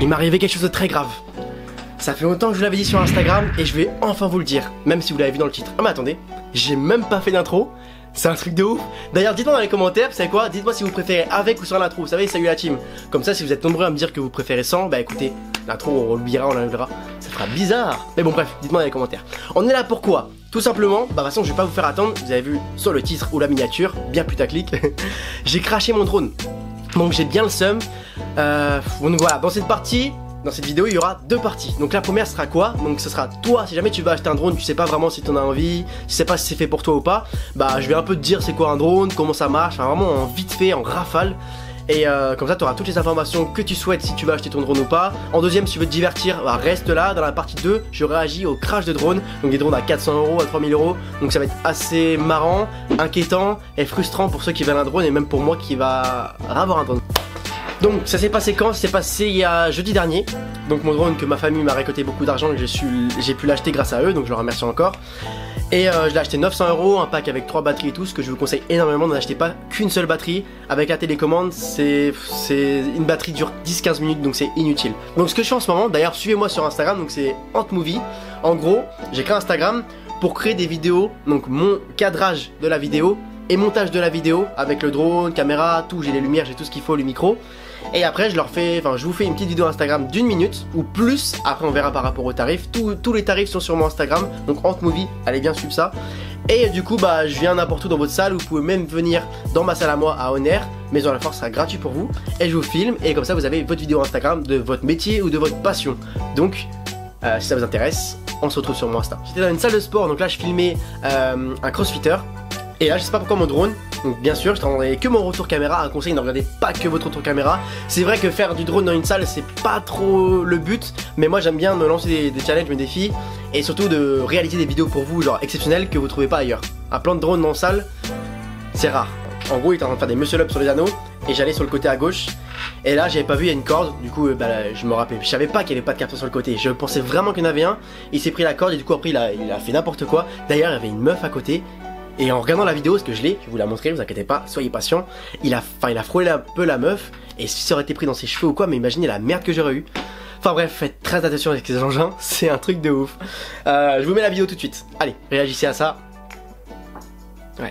il m'est arrivé quelque chose de très grave. Ça fait longtemps que je vous l'avais dit sur Instagram et je vais enfin vous le dire, même si vous l'avez vu dans le titre. Ah mais attendez, j'ai même pas fait d'intro. C'est un truc de ouf. D'ailleurs dites-moi dans les commentaires, vous savez quoi, dites-moi si vous préférez avec ou sans l'intro. Vous savez, salut la team. Comme ça si vous êtes nombreux à me dire que vous préférez sans, bah écoutez, l'intro on l'oubliera, on l'enlèvera. Ça fera bizarre. Mais bon bref, dites-moi dans les commentaires. On est là pourquoi? Tout simplement, bah de toute façon je vais pas vous faire attendre. Vous avez vu sur le titre ou la miniature, bien putaclic. J'ai craché mon drone. Donc j'ai bien le seum. Donc voilà, dans cette partie, dans cette vidéo il y aura deux parties. Donc la première sera quoi? Donc ce sera toi, si jamais tu veux acheter un drone, tu sais pas vraiment si t'en as envie, tu sais pas si c'est fait pour toi ou pas, bah je vais un peu te dire c'est quoi un drone, comment ça marche, enfin vraiment en vite fait, en rafale. Et comme ça tu auras toutes les informations que tu souhaites si tu veux acheter ton drone ou pas. En deuxième, si tu veux te divertir, bah, reste là. Dans la partie 2, je réagis au crash de drone. Donc des drones à 400 €, à 3000 €. Donc ça va être assez marrant, inquiétant et frustrant pour ceux qui veulent un drone et même pour moi qui va avoir un drone. Donc ça s'est passé quand? Ça s'est passé il y a jeudi dernier. Donc mon drone que ma famille m'a récolté beaucoup d'argent et j'ai pu l'acheter grâce à eux, donc je leur remercie encore. Et je l'ai acheté 900 €, un pack avec 3 batteries et tout. Ce que je vous conseille énormément, n'achetez pas qu'une seule batterie. Avec la télécommande, une batterie dure 10-15 minutes, donc c'est inutile. Donc ce que je fais en ce moment, d'ailleurs suivez-moi sur Instagram, donc c'est Antmovie. En gros, j'ai créé Instagram pour créer des vidéos, donc mon cadrage de la vidéo et montage de la vidéo avec le drone, caméra, tout, j'ai les lumières, j'ai tout ce qu'il faut, le micro. Et après je vous fais une petite vidéo Instagram d'1 minute ou plus. Après on verra par rapport aux tarifs. Tous les tarifs sont sur mon Instagram, donc Antmovie, allez bien suivre ça. Et du coup bah je viens n'importe où dans votre salle. Vous pouvez même venir dans ma salle à moi à Honner. Maison à la Force sera gratuit pour vous. Et je vous filme et comme ça vous avez votre vidéo Instagram de votre métier ou de votre passion. Donc si ça vous intéresse, on se retrouve sur mon Insta. J'étais dans une salle de sport, donc là je filmais un crossfitter. Et là je sais pas pourquoi mon drone, donc bien sûr je t'en que mon retour caméra, un conseil, ne regardez pas que votre retour caméra. C'est vrai que faire du drone dans une salle c'est pas trop le but, mais moi j'aime bien me lancer des challenges, des défis, et surtout de réaliser des vidéos pour vous genre exceptionnelles que vous trouvez pas ailleurs. Un plan de drone dans la salle, c'est rare. En gros il était en train de faire des muscle-up sur les anneaux, et j'allais sur le côté à gauche, et là j'avais pas vu, il y a une corde, du coup bah, je me rappelais, je savais pas qu'il y avait pas de capteur sur le côté, je pensais vraiment qu'il y en avait un, il s'est pris la corde et du coup après il a fait n'importe quoi. D'ailleurs il y avait une meuf à côté. Et en regardant la vidéo, parce que je vais vous la montrer, vous inquiétez pas, soyez patient. Il a frôlé un peu la meuf, et si ça aurait été pris dans ses cheveux ou quoi, mais imaginez la merde que j'aurais eu. Enfin bref, faites très attention avec ces engins, c'est un truc de ouf. Je vous mets la vidéo tout de suite. Allez, réagissez à ça. Ouais.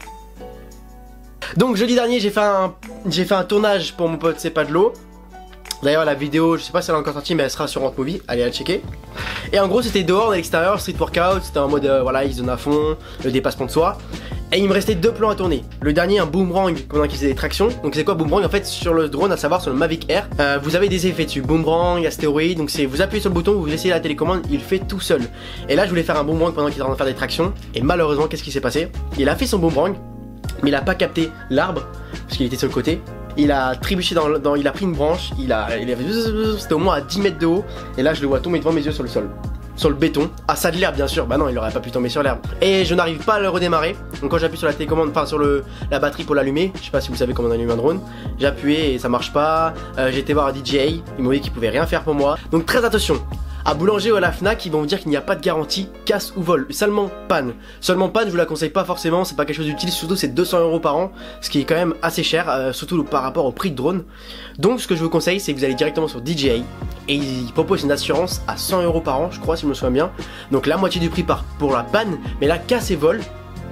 Donc jeudi dernier, j'ai fait un tournage pour mon pote C'est pas de l'eau. D'ailleurs la vidéo, je sais pas si elle est encore sortie, mais elle sera sur Antmovie, allez la checker. Et en gros c'était dehors, à l'extérieur, street workout, c'était en mode voilà, il se donne à fond, le dépassement de soi. Et il me restait deux plans à tourner. Le dernier, un boomerang pendant qu'il faisait des tractions. Donc c'est quoi boomerang? En fait sur le drone, à savoir sur le Mavic Air, vous avez des effets dessus, boomerang, astéroïde. Donc c'est vous appuyez sur le bouton, vous laissez la télécommande, il fait tout seul. Et là je voulais faire un boomerang pendant qu'il était en train de faire des tractions. Et malheureusement qu'est-ce qui s'est passé? Il a fait son boomerang, mais il a pas capté l'arbre, parce qu'il était sur le côté. Il a trébuché il a pris une branche, c'était au moins à 10 mètres de haut. Et là je le vois tomber devant mes yeux sur le sol, sur le béton, à ça de l'herbe bien sûr, bah non il aurait pas pu tomber sur l'herbe. Et je n'arrive pas à le redémarrer, donc quand j'appuie sur la télécommande, enfin sur la batterie pour l'allumer, je sais pas si vous savez comment on allume un drone, j'ai appuyé et ça marche pas. J'ai été voir un DJI, il m'a dit qu'il pouvait rien faire pour moi. Donc très attention, à Boulanger ou à la Fnac, ils vont vous dire qu'il n'y a pas de garantie casse ou vol, seulement panne. Seulement panne, je vous la conseille pas forcément, c'est pas quelque chose d'utile, surtout c'est 200 € par an, ce qui est quand même assez cher, surtout par rapport au prix de drone. Donc ce que je vous conseille, c'est que vous allez directement sur DJI, et ils proposent une assurance à 100 € par an, je crois si je me souviens bien. Donc la moitié du prix pour la panne, mais la casse et vol,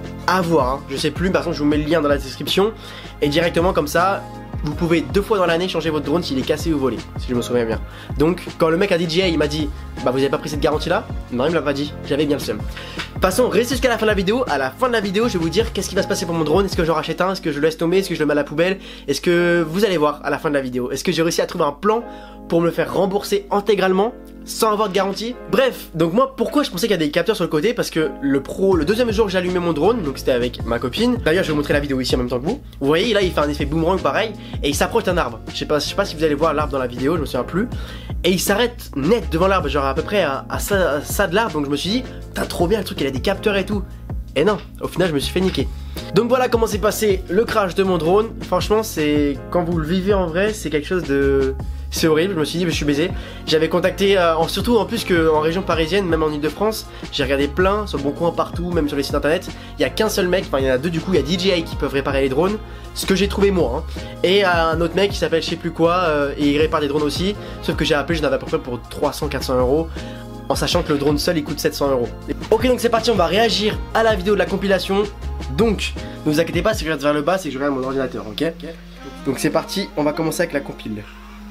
à voir, hein. Je sais plus, par contre je vous mets le lien dans la description, et directement comme ça, vous pouvez 2 fois dans l'année changer votre drone s'il est cassé ou volé, si je me souviens bien. Donc quand le mec à DJI il m'a dit bah vous avez pas pris cette garantie là, non il me l'a pas dit, j'avais bien le seum. Passons, restez jusqu'à la fin de la vidéo. À la fin de la vidéo je vais vous dire qu'est-ce qui va se passer pour mon drone. Est-ce que j'en rachète un, est-ce que je le laisse tomber, est-ce que je le mets à la poubelle, est-ce que vous allez voir à la fin de la vidéo. Est-ce que j'ai réussi à trouver un plan pour me le faire rembourser intégralement sans avoir de garantie. Bref, donc moi pourquoi je pensais qu'il y a des capteurs sur le côté, parce que le deuxième jour que j'allumais mon drone, donc c'était avec ma copine, d'ailleurs je vais vous montrer la vidéo ici en même temps que vous. Vous voyez là il fait un effet boomerang pareil, et il s'approche d'un arbre. Je sais pas si vous allez voir l'arbre dans la vidéo, je me souviens plus. Et il s'arrête net devant l'arbre, genre à peu près à ça de l'arbre, donc je me suis dit, t'as trop bien le truc, il a des capteurs et tout. Et non, au final je me suis fait niquer. Donc voilà comment s'est passé le crash de mon drone. Franchement c'est, quand vous le vivez en vrai, c'est quelque chose de... c'est horrible, je me suis dit je suis baisé. J'avais contacté, surtout en plus qu'en région parisienne, même en Ile-de-France, j'ai regardé plein, sur le Bon Coin, partout, même sur les sites internet. Il y a qu'un seul mec, enfin il y en a deux du coup, il y a DJI qui peuvent réparer les drones, ce que j'ai trouvé moi, hein. Et un autre mec qui s'appelle je sais plus quoi, et il répare des drones aussi, sauf que j'ai appelé, j'en avais à peu près pour 300-400 euros, en sachant que le drone seul il coûte 700 euros. Ok, donc c'est parti, on va réagir à la vidéo de la compilation. Donc, ne vous inquiétez pas, si je regarde vers le bas, c'est que je regarde mon ordinateur, ok? Donc c'est parti, on va commencer avec la compile.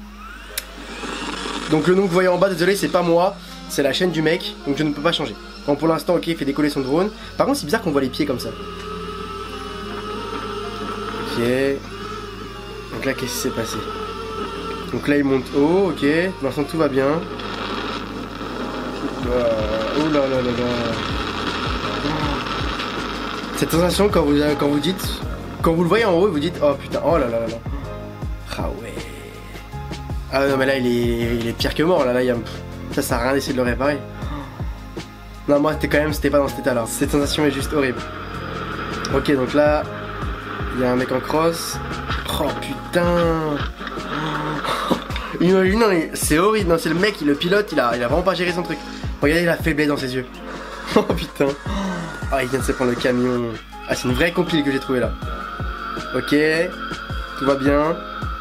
Donc le nom que vous voyez en bas, désolé, c'est pas moi, c'est la chaîne du mec, donc je ne peux pas changer. Bon, pour l'instant, ok, il fait décoller son drone. Par contre, c'est bizarre qu'on voit les pieds comme ça. Ok. Donc là, qu'est-ce qui s'est passé? Donc là, il monte haut, ok. Pour l'instant, tout va bien. Oh là là là là. Cette sensation quand vous dites, quand vous le voyez en haut, vous dites oh putain, oh là là là là. Ah ouais. Ah non mais là il est pire que mort là, ça sert à rien d'essayer de le réparer. Non moi c'était pas dans cet état là. Cette sensation est juste horrible. Ok donc là il y a un mec en cross. Oh putain. Non mais c'est horrible, non c'est le mec, le pilote, il a vraiment pas géré son truc. Regardez la faiblesse dans ses yeux. Oh putain. Ah il vient de se prendre le camion. Ah c'est une vraie compile que j'ai trouvé là. Ok. Tout va bien.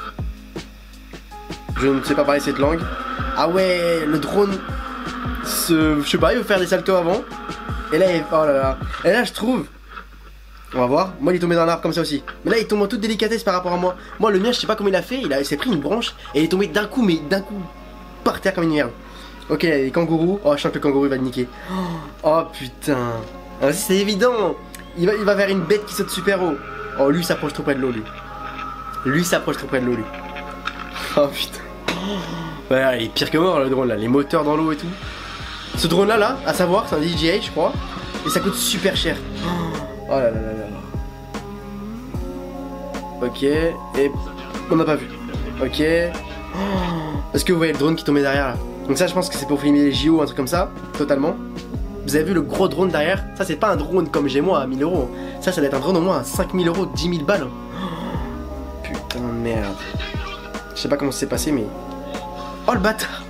Je ne sais pas parler cette langue. Ah ouais, le drone, je sais pas, il veut faire des saltos avant. Et là, oh là là. Et là, je trouve, on va voir. Moi, il est tombé dans un arbre comme ça aussi. Mais là, il tombe en toute délicatesse par rapport à moi. Moi, le mien, je sais pas comment il a fait. Il s'est pris une branche et il est tombé d'un coup, mais d'un coup, par terre comme une merde. Ok, les kangourous. Oh, je sens que le kangourou il va le niquer. Oh putain. Ah, c'est évident. Il va vers une bête qui saute super haut. Oh, lui, il s'approche trop près de l'eau, lui. Lui, il s'approche trop près de l'eau, lui. Oh putain. Ouais, il est pire que mort le drone là, les moteurs dans l'eau et tout. Ce drone là, à savoir, c'est un DJI je crois. Et ça coûte super cher. Oh là là là là. Ok, et on n'a pas vu. Ok. Est-ce que vous voyez le drone qui tombait derrière là? Donc ça je pense que c'est pour filmer les JO, un truc comme ça, totalement. Vous avez vu le gros drone derrière? Ça c'est pas un drone comme j'ai moi à 1000 euros. Ça doit être un drone au moins à 5000 euros, 10 000 balles. Putain de merde. Je sais pas comment ça s'est passé mais... Oh le bâtard.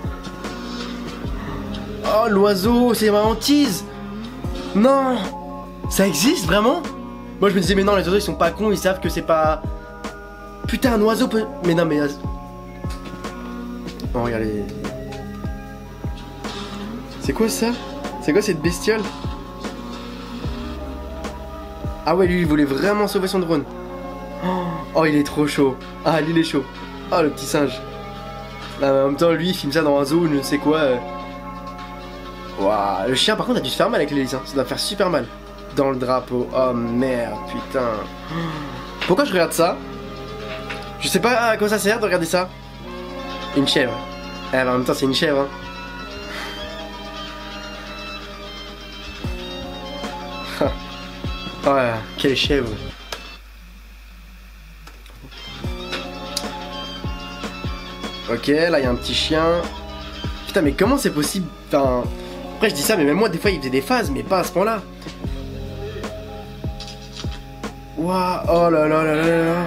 Oh l'oiseau, c'est ma hantise. Non. Ça existe vraiment? Moi je me disais mais non les oiseaux ils sont pas cons, ils savent que c'est pas... Putain un oiseau peut... Mais non mais... Oh regardez... C'est quoi ça? C'est quoi cette bestiole? Ah ouais lui il voulait vraiment sauver son drone. Oh il est trop chaud. Ah lui il est chaud. Oh le petit singe. Là, en même temps lui il filme ça dans un zoo, je ne sais quoi. Waouh, le chien par contre a dû se faire mal avec l'hélice, hein. Ça doit faire super mal. Dans le drapeau, oh merde, putain. Pourquoi je regarde ça? Je sais pas à quoi ça sert de regarder ça. Une chèvre. Eh bah, en même temps c'est une chèvre hein. Oh là, quelle chèvre. Ok, là il y a un petit chien. Putain mais comment c'est possible? Enfin... Après je dis ça mais même moi des fois il faisait des phases mais pas à ce point là. Waouh, oh là là là là là.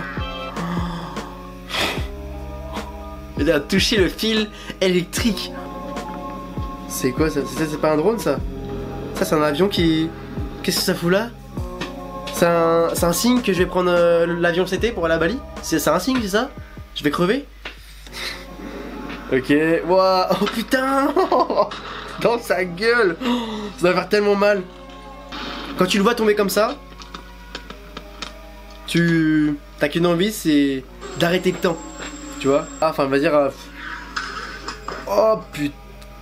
Il a touché le fil électrique. C'est quoi ça? C'est pas un drone ça? Ça c'est un avion qui... Qu'est-ce que ça fout là? C'est un signe que je vais prendre l'avion CT pour aller à Bali? C'est un signe c'est ça? Je vais crever? Ok, waouh, oh putain. Dans sa gueule. Ça doit faire tellement mal. Quand tu le vois tomber comme ça, t'as qu'une envie, c'est d'arrêter le temps. Tu vois? Ah, enfin, on va dire... Oh putain.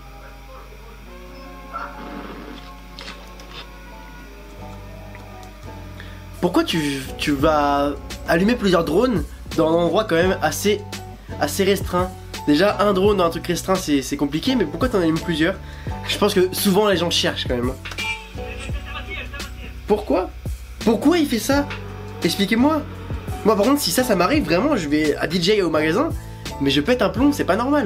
Pourquoi tu vas allumer plusieurs drones dans un endroit quand même assez restreint? Déjà un drone dans un truc restreint c'est compliqué, mais pourquoi t'en allumes plusieurs? Je pense que souvent les gens cherchent quand même. Pourquoi? Pourquoi il fait ça? Expliquez-moi. Moi par contre si ça m'arrive vraiment je vais à DJI au magasin, mais je pète un plomb, c'est pas normal.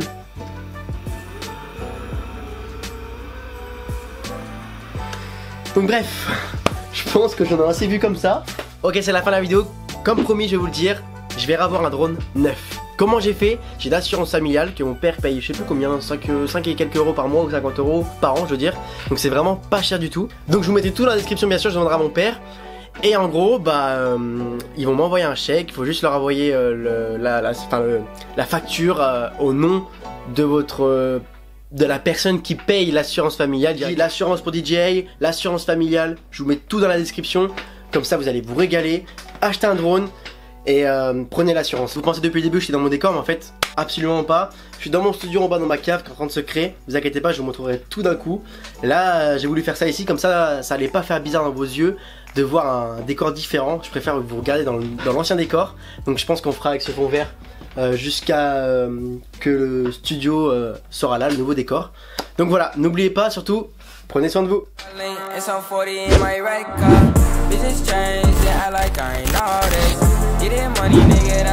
Donc bref, je pense que j'en ai assez vu comme ça. Ok c'est la fin de la vidéo, comme promis je vais vous le dire, je vais avoir un drone neuf. Comment j'ai fait? J'ai l'assurance familiale que mon père paye, je sais plus combien, 5 et quelques euros par mois ou 50 euros par an je veux dire. Donc c'est vraiment pas cher du tout. Donc je vous mettrai tout dans la description bien sûr, je demanderai à mon père. Et en gros, ils vont m'envoyer un chèque, il faut juste leur envoyer la facture au nom de votre... de la personne qui paye l'assurance familiale. L'assurance pour DJI, l'assurance familiale, je vous mets tout dans la description. Comme ça vous allez vous régaler, achetez un drone et prenez l'assurance. Vous pensez depuis le début que j'étais dans mon décor, mais en fait absolument pas. Je suis dans mon studio en bas dans ma cave qui est en train de se créer. Vous inquiétez pas, je vous montrerai tout d'un coup. Là j'ai voulu faire ça ici, comme ça allait pas faire bizarre dans vos yeux de voir un décor différent. Je préfère vous regarder dans l'ancien décor. Donc je pense qu'on fera avec ce fond vert jusqu'à que le studio sera là, le nouveau décor. Donc voilà, n'oubliez pas surtout, prenez soin de vous. Business change, yeah, I like I ain't all this. Get that money, nigga.